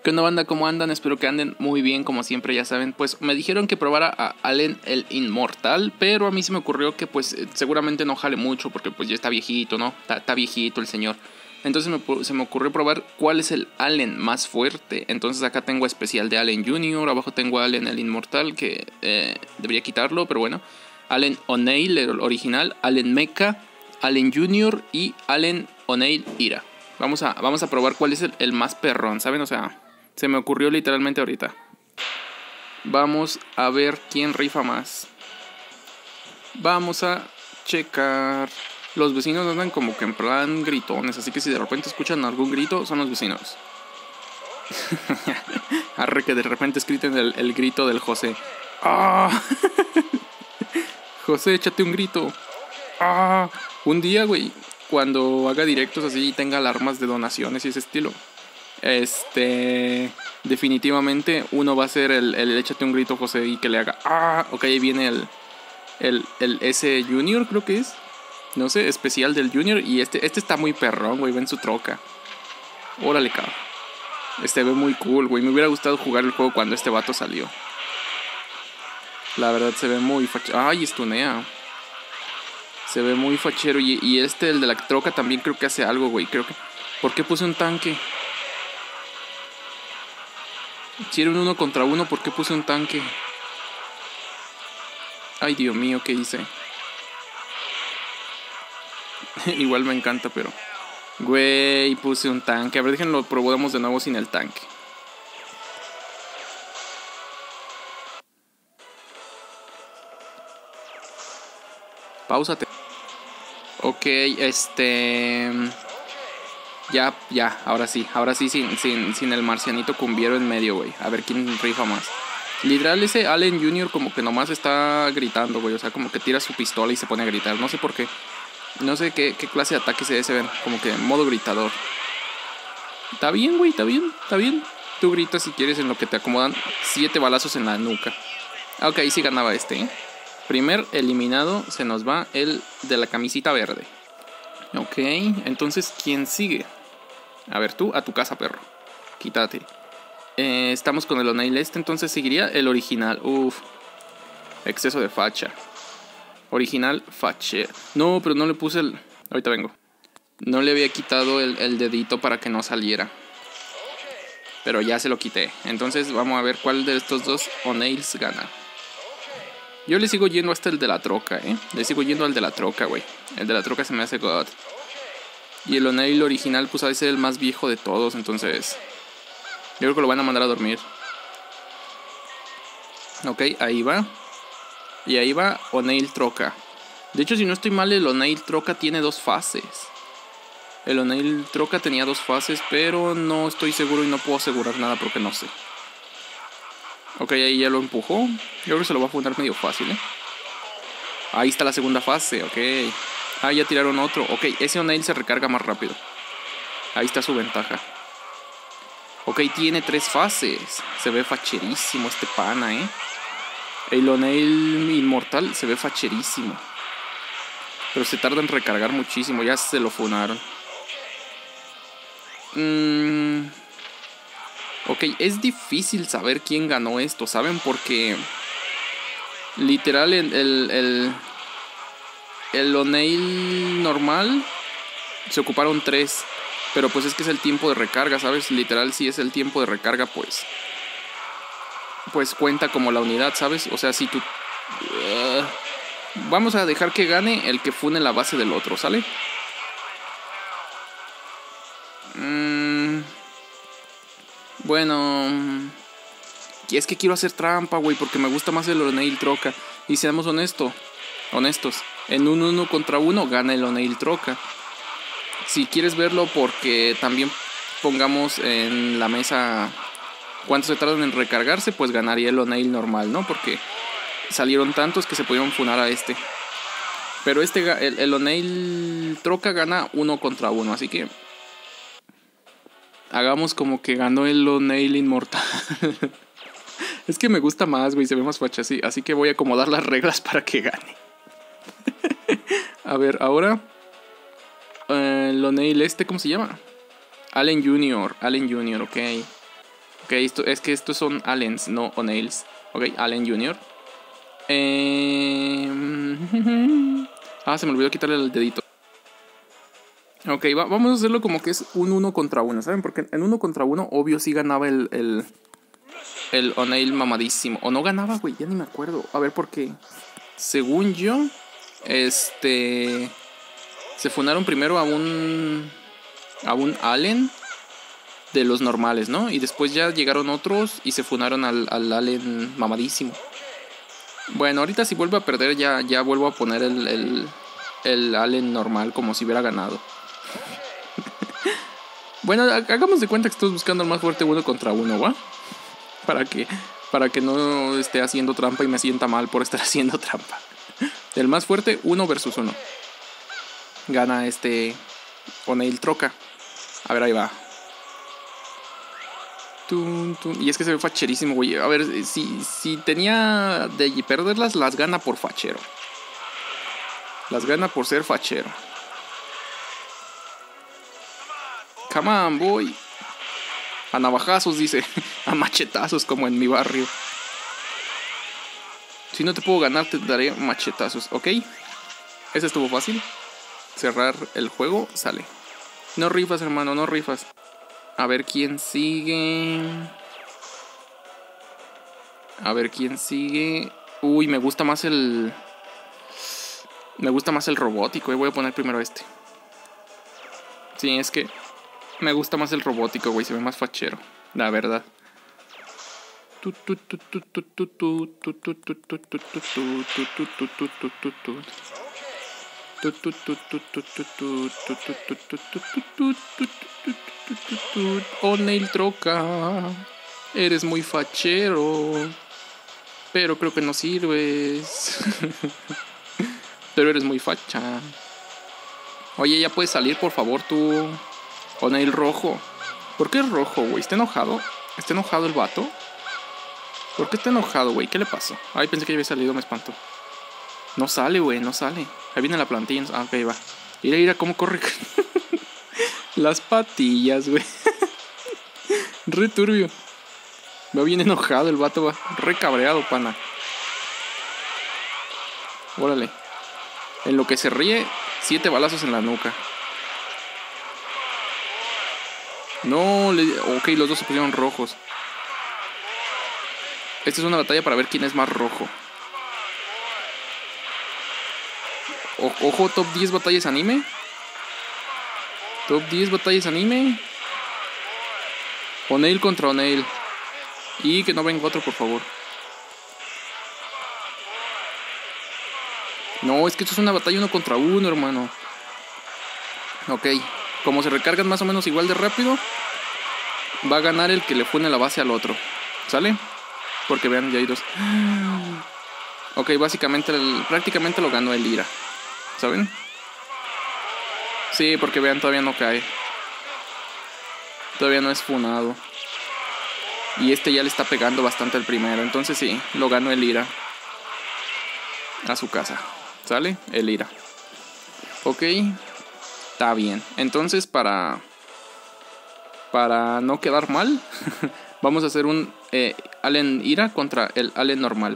¿Qué onda, banda? ¿Cómo andan? Espero que anden muy bien, como siempre, ya saben. Pues me dijeron que probara a Allen el Inmortal, pero a mí se me ocurrió que pues seguramente no jale mucho porque pues ya está viejito, ¿no? Está viejito el señor. Entonces se me ocurrió probar cuál es el Allen más fuerte. Entonces acá tengo especial de Allen Jr., abajo tengo a Allen el Inmortal, que debería quitarlo, pero bueno. Allen O'Neill, el original, Allen Mecha, Allen Jr. y Allen O'Neill Ira. Vamos a probar cuál es el más perrón, ¿saben? O sea, se me ocurrió literalmente ahorita. Vamos a ver quién rifa más. Vamos a checar. Los vecinos andan como que en plan gritones, así que si de repente escuchan algún grito, son los vecinos. Arre, que de repente escriten el grito del José. ¡Ah! José, échate un grito. ¡Ah! Un día, güey, cuando haga directos así y tenga alarmas de donaciones y ese estilo, definitivamente uno va a ser el échate un grito, José, y que le haga ¡ah! Ok, ahí viene el S Junior, creo que es. No sé, especial del Junior. Y este está muy perrón, güey, ven su troca. Órale, cabrón. Ve muy cool, güey. Me hubiera gustado jugar el juego cuando este vato salió. La verdad se ve muy fachero. Ay, estunea. Se ve muy fachero. Y el de la troca también creo que hace algo, güey. Creo que... ¿Por qué puse un tanque? Si era un 1 contra 1, ¿por qué puse un tanque? Ay, Dios mío, ¿qué hice? Igual me encanta, pero... Güey, puse un tanque. A ver, déjenlo, probamos de nuevo sin el tanque. Páusate. Ok, Ya, ahora sí, sin el marcianito cumbiero en medio, güey. A ver quién rifa más. Literal, ese Allen Jr. como que nomás está gritando, güey. O sea, como que tira su pistola y se pone a gritar. No sé por qué. No sé qué clase de ataque se ven. Como que en modo gritador. Está bien, güey, está bien. Tú gritas si quieres en lo que te acomodan 7 balazos en la nuca. Ok, ahí sí ganaba ¿eh? Primer eliminado se nos va el de la camisita verde. Ok, entonces, ¿quién sigue? A ver, tú, a tu casa, perro. Quítate. Estamos con el O'Neill entonces seguiría el original. Uf. Exceso de facha. Original fache. No, pero no le puse el... Ahorita vengo. No le había quitado el dedito para que no saliera. Pero ya se lo quité. Entonces vamos a ver cuál de estos dos O'Neills gana. Yo le sigo yendo hasta el de la troca, Le sigo yendo al de la troca, güey. El de la troca se me hace god. Y el O'Neill original, pues ha de ser el más viejo de todos, entonces... Yo creo que lo van a mandar a dormir. Ok, ahí va. Y ahí va O'Neill troca. De hecho, si no estoy mal, el O'Neill troca tiene 2 fases. El O'Neill troca tenía 2 fases, pero no estoy seguro y no puedo asegurar nada porque no sé. Ok, ahí ya lo empujó. Yo creo que se lo va a fundar medio fácil, Ahí está la segunda fase, ok. Ah, ya tiraron otro. Ok, ese O'Neill se recarga más rápido. Ahí está su ventaja. Ok, tiene 3 fases. Se ve facherísimo este pana, El O'Neill Inmortal se ve facherísimo. Pero se tarda en recargar muchísimo. Ya se lo funaron. Ok, es difícil saber quién ganó esto, ¿saben? Porque literal el O'Neill normal se ocuparon 3. Pero pues es que es el tiempo de recarga, ¿sabes? Literal, si es el tiempo de recarga, pues cuenta como la unidad, ¿sabes? O sea, si tú... vamos a dejar que gane el que fune la base del otro, ¿sale? Bueno... Y es que quiero hacer trampa, güey, porque me gusta más el O'Neill troca. Y seamos honestos. En un 1 contra 1 gana el O'Neill troca. Si quieres verlo, porque también pongamos en la mesa cuánto se tardan en recargarse, pues ganaría el O'Neill normal, ¿no? Porque salieron tantos que se pudieron funar a este. Pero el O'Neill troca gana 1 contra 1, así que hagamos como que ganó el O'Neill inmortal. Es que me gusta más, güey, se ve más facha así que voy a acomodar las reglas para que gane. A ver, ahora el O'Neill ¿cómo se llama? Allen Jr., ok. Ok, es que estos son Allens, no O'Neills. Ok, Allen Jr. Se me olvidó quitarle el dedito. Ok, vamos a hacerlo como que es un 1 contra 1, ¿saben? Porque en 1 contra 1, obvio, sí ganaba el O'Neill mamadísimo. O no ganaba, güey, ya ni me acuerdo. A ver, porque según yo, se funaron primero a un Allen de los normales, ¿no? Y después ya llegaron otros y se funaron al Allen mamadísimo. Bueno, ahorita si vuelve a perder ya vuelvo a poner el Allen normal como si hubiera ganado. Bueno, hagamos de cuenta que estoy buscando el más fuerte 1 contra 1, ¿va? Para que no esté haciendo trampa y me sienta mal por estar haciendo trampa. El más fuerte, 1 versus 1. Gana O'Neill troca. A ver, ahí va. Y es que se ve facherísimo, güey. A ver, si tenía de perderlas, las gana por fachero. Las gana por ser fachero. Come on, boy. A navajazos, dice. A machetazos, como en mi barrio. Si no te puedo ganar, te daré machetazos, ¿ok? Ese estuvo fácil. Cerrar el juego, sale. No rifas, hermano, no rifas. A ver quién sigue. Uy, me gusta más el robótico. Voy a poner primero este. Sí, es que me gusta más el robótico, güey. Se ve más fachero, la verdad. O'Neill troca. Eres muy fachero, pero creo que no sirves. Pero eres muy facha. Oye, ya puedes salir, por favor, tú. O'Neill rojo. ¿Por qué es rojo, güey? ¿Está enojado? ¿Está enojado el vato? ¿Por qué está enojado, güey? ¿Qué le pasó? Ay, pensé que ya había salido, me espantó. No sale, güey, no sale. Ahí viene la plantilla. Ah, ok, va. Mira cómo corre. Las patillas, güey. Re turbio. Va bien enojado el vato, va. Re cabreado, pana. Órale. En lo que se ríe, 7 balazos en la nuca. No, ok, los dos se pusieron rojos. Esta es una batalla para ver quién es más rojo. Ojo, top 10 batallas anime. Top 10 batallas anime. O'Neill contra O'Neill. Y que no venga otro, por favor. No, es que esto es una batalla 1 contra 1, hermano. Ok. Como se recargan más o menos igual de rápido, va a ganar el que le pone la base al otro. ¿Sale? Porque vean, ya hay 2. Ok, básicamente, prácticamente lo ganó el Ira. ¿Saben? Sí, porque vean, todavía no cae. Todavía no es funado. Y ya le está pegando bastante al primero. Entonces sí, lo ganó el Ira. A su casa. ¿Sale? El Ira. Ok. Está bien. Entonces para no quedar mal, vamos a hacer un Allen Ira contra el Allen normal.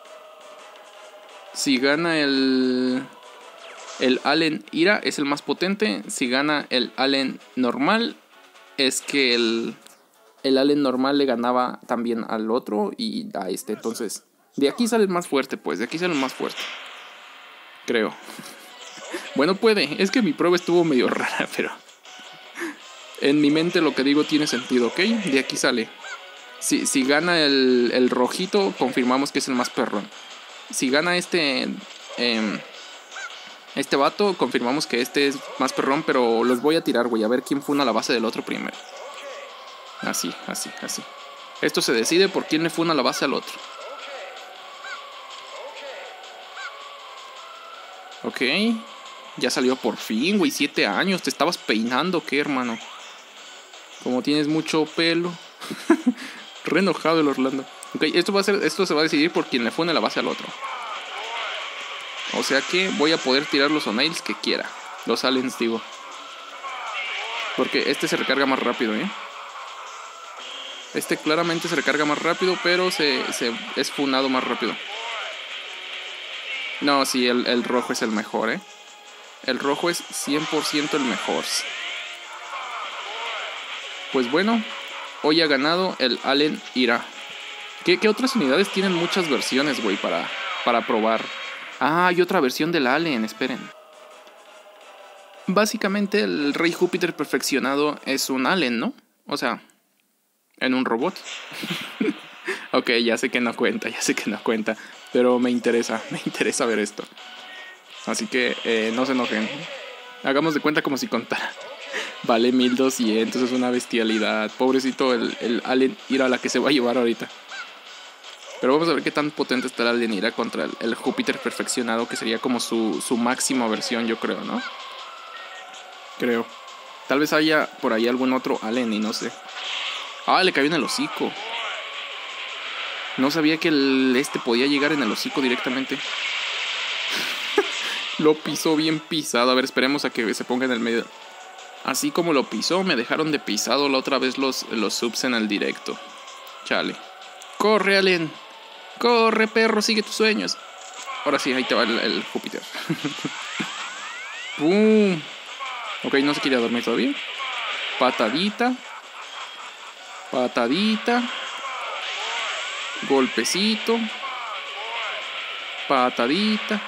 Si gana el Allen Ira, es el más potente. Si gana el Allen normal, es que el Allen normal le ganaba también al otro y a este. Entonces, de aquí sale el más fuerte, pues. De aquí sale el más fuerte. Creo. Bueno, puede. Es que mi prueba estuvo medio rara, pero en mi mente lo que digo tiene sentido, ¿ok? De aquí sale. Si gana el rojito, confirmamos que es el más perrón. Si gana este vato, confirmamos que este es más perrón, pero los voy a tirar, güey. A ver quién funa la base del otro primero. Así. Esto se decide por quién le funa la base al otro. Ok. Ya salió por fin, güey. 7 años. ¿Te estabas peinando qué, hermano? Como tienes mucho pelo. Re enojado el Orlando. Ok, esto se va a decidir por quien le fune la base al otro. O sea que voy a poder tirar los O'Neills que quiera. Los Allens, digo. Porque este se recarga más rápido, ¿eh? Este claramente se recarga más rápido, pero es funado más rápido. No, sí, el rojo es el mejor, ¿eh? El rojo es 100% el mejor. Pues bueno, hoy ha ganado el Allen Ira. ¿Qué otras unidades tienen muchas versiones, güey, para probar? Ah, hay otra versión del Allen, esperen. Básicamente el Rey Júpiter perfeccionado es un Allen, ¿no? O sea, en un robot. Ok, ya sé que no cuenta, pero me interesa ver esto. Así que no se enojen. Hagamos de cuenta como si contara. Vale 1200, es una bestialidad. Pobrecito el Allen Ira, la que se va a llevar ahorita. Pero vamos a ver qué tan potente está el Allen Ira contra el Júpiter perfeccionado, que sería como su máxima versión, yo creo, ¿no? Creo. Tal vez haya por ahí algún otro Allen y no sé. Ah, le cayó en el hocico. No sabía que este podía llegar en el hocico directamente. Lo pisó bien pisado. A ver, esperemos a que se ponga en el medio. Así como lo pisó, me dejaron de pisado la otra vez los subs en el directo. Chale. Corre, Allen. Corre, perro, sigue tus sueños. Ahora sí, ahí te va el Júpiter. ¡Pum! Ok, no se quiere dormir todavía. Patadita. Patadita. Golpecito. Patadita.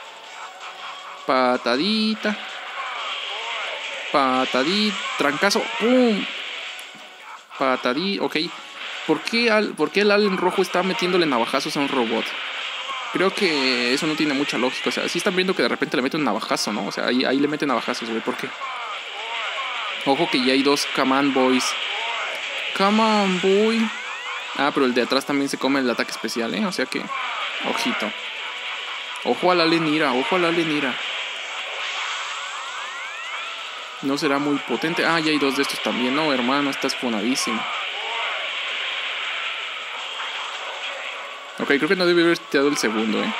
Patadita. Patadita. Trancazo. ¡Pum! Patadita. Ok. ¿Por qué el Allen rojo está metiéndole navajazos a un robot? Creo que eso no tiene mucha lógica. O sea, sí están viendo que de repente le mete un navajazo, ¿no? O sea, ahí le meten navajazos, güey. ¿Por qué? Ojo que ya hay dos Come on Boys. Come on, boy. Ah, pero el de atrás también se come el ataque especial, ¿eh? O sea que... ojito. Ojo al Allen Ira. Ojo al Allen Ira. No será muy potente. Ah, ya hay dos de estos también. No, hermano, estás funadísimo. Ok, creo que no debe haber tirado el segundo, ¿eh?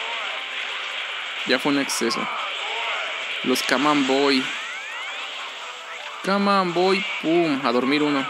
Ya fue un exceso. Los Come on, boy. Come on, boy. Pum, a dormir uno.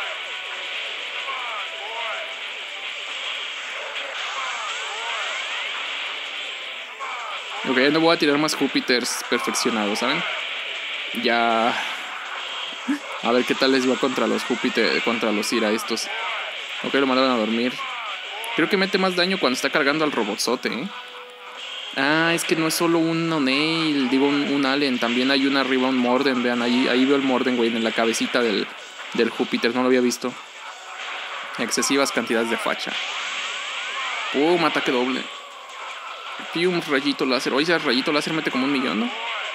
Ok, no voy a tirar más Júpiters perfeccionados, ¿saben? Ya... A ver qué tal les va contra los Júpiter, contra los Ira estos. Ok, lo mandaron a dormir. Creo que mete más daño cuando está cargando al robotzote, ¿eh? Ah, es que no es solo un O'Neill, digo un Allen. También hay una arriba, un Morden, vean, ahí veo el Morden, güey, en la cabecita del Júpiter, no lo había visto. Excesivas cantidades de facha. ¡Pum! Ataque doble. ¡Pium! Rayito láser. Oye, ese rayito láser mete como 1.000.000, ¿no?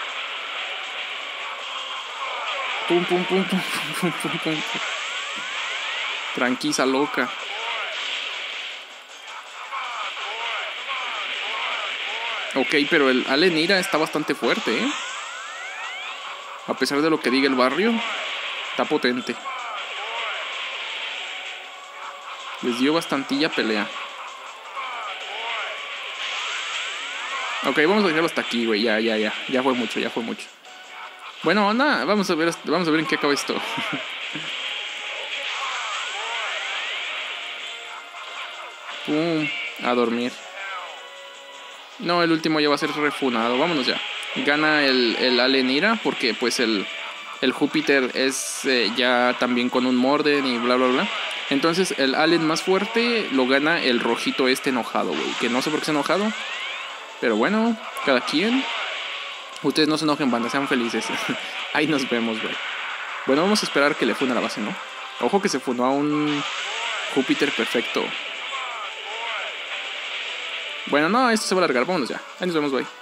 ¡Pum, pum, pum, pum, pum, pum, pum! Tranquila, loca. Ok, pero el Allen Ira está bastante fuerte, ¿eh? A pesar de lo que diga el barrio, está potente. Les dio bastantilla pelea. Ok, vamos a dejarlo hasta aquí, güey. Ya fue mucho, ya fue mucho. Bueno, nada, vamos a ver en qué acaba esto. Pum, a dormir. No, el último ya va a ser refunado. Vámonos ya. Gana el Allen Ira porque pues el Júpiter es ya también con un Morden y bla bla bla. Entonces el Allen más fuerte lo gana el rojito este enojado, güey. Que no sé por qué está enojado. Pero bueno, cada quien. Ustedes no se enojen, banda, sean felices. Ahí nos vemos, güey. Bueno, vamos a esperar que le funda la base, ¿no? Ojo que se fundó a un Júpiter perfecto. Bueno, no, esto se va a alargar. Vámonos ya. Ahí nos vemos, güey.